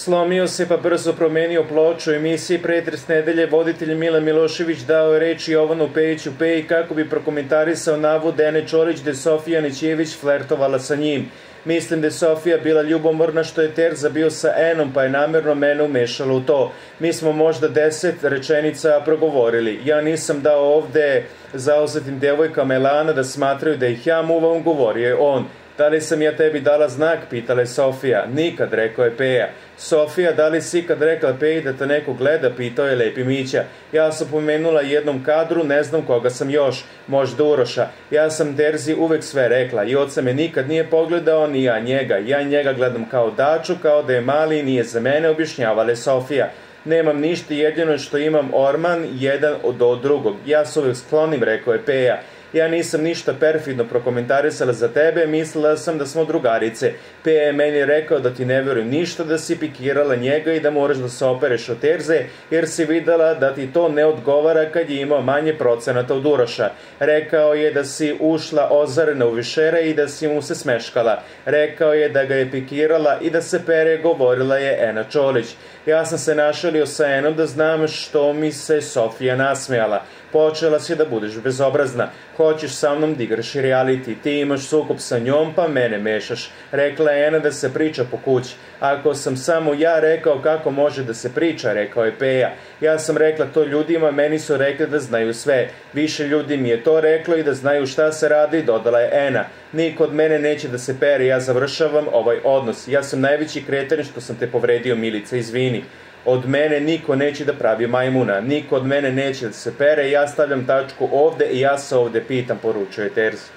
Slomio se pa brzo promenio ploču. U emisiji Pretres nedelje voditelj Mila Milošević dao je reč Jovanu Pejiću Peji kako bi prokomentarisao navod Ene Čolić da je Sofija Nećević flertovala sa njim. Mislim da je Sofija bila ljubomorna što je Terza bio sa Enom, pa je namerno mene umešala u to. Mi smo možda 10 rečenica progovorili. Ja nisam dao ovde zauzetim devojkama elana da smatraju da ih ja muvam, govorio je on. Da li sam ja tebi dala znak, pitala je Sofija. Nikad, rekao je Peja. Sofija, da li si ikad rekla Peji da te neko gleda, pitao je Lepi Mića. Ja sam pomenula jednom kadru, ne znam koga sam još, možda Uroša. Ja sam Terzi uvek sve rekla i oca me nikad nije pogledao, ni ja njega. Ja njega gledam kao daču, kao da je mali i nije za mene, objašnjavala je Sofija. Nemam ništa, jedino što imam orman, jedan od drugog. Ja se uvek sklonim, rekao je Peja. Ja nisam ništa perfidno prokomentarisala za tebe, mislila sam da smo drugarice. Peja je meni rekao da ti ne verujem ništa, da si pikirala njega i da moraš da se opereš od Terze, jer si videla da ti to ne odgovara kad je imao manje procenata od Uroša. Rekao je da si ušla ozarena u Višera i da si mu se smeškala. Rekao je da ga je pikirala i da se pere, govorila je Ena Čolić. Ja sam se našalio sa Enom da znam što mi se Sofija nasmejala. Počela si da budeš bezobrazna. Hoćeš sa mnom da igraš reality. Ti imaš sukob sa njom, pa mene mešaš. Rekla je Ena da se priča po kući. Ako sam samo ja rekao kako može da se priča, rekao je Peja. Ja sam rekla to ljudima, meni su rekli da znaju sve. Više ljudi mi je to reklo i da znaju šta se radi, dodala je Ena. Niko od mene neće da se pere, ja završavam ovaj odnos. Ja sam najveći kreten što sam te povredio, Milica, izvini. Od mene niko neće da pravi majmuna, niko od mene neće da se pere, ja stavljam tačku ovde i ja se ovde pitam, poručuje Terza.